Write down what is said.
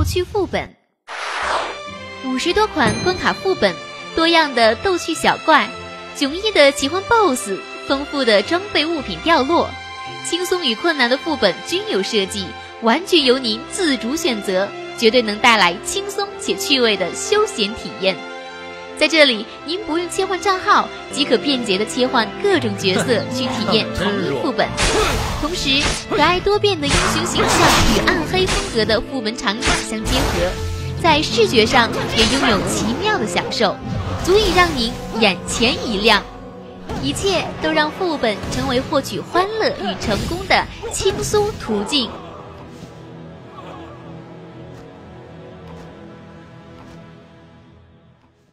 逗趣副本。50多款关卡副本，多样的逗趣小怪，迥异的奇幻 BOSS， 丰富的装备物品掉落，轻松与困难的副本均有设计，完全由您自主选择，绝对能带来轻松且趣味的休闲体验。在这里，您不用切换账号，即可便捷地切换各种角色去体验同一副本。同时，可爱多变的英雄形象与暗黑风格的副本场景相结合，在视觉上也拥有奇妙的享受，足以让您眼前一亮。一切都让副本成为获取欢乐与成功的轻松途径。